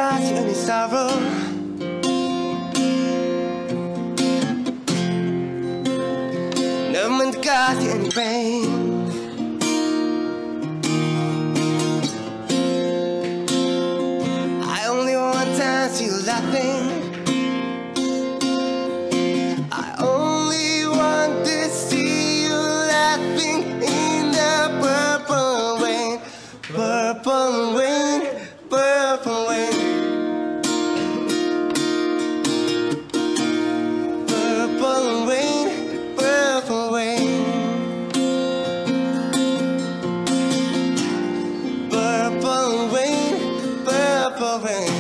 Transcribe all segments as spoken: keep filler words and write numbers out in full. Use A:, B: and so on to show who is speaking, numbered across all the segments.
A: cause you any sorrow. Never meant to cause you any pain. I only want to see you laughing. I only want to see you laughing in the purple rain. Purple rain, purple rain. Purple rain, purple rain. Purple rain, purple rain.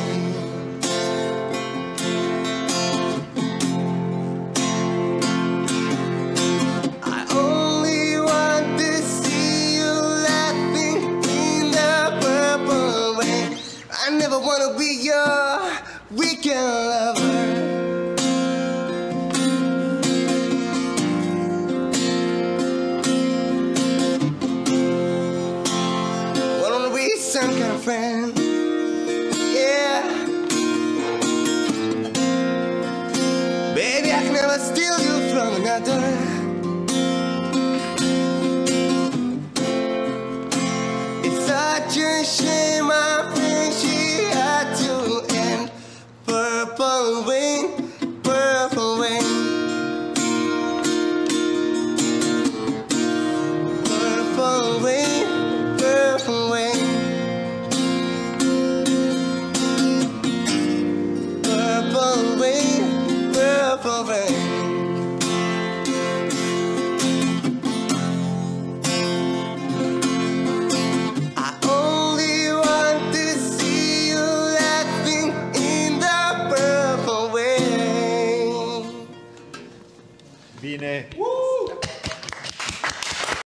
A: I only want to see you laughing in the purple rain. I never wanna be your weekend lover. Wanna be some kind of friend, yeah. Baby, I can never steal you from another. It's such a shame our friendship had to end. Purple rain, purple rain. Purple rain, purple rain. Purple rain, purple rain. I only want to see you laughing in the purple rain.
B: Bine.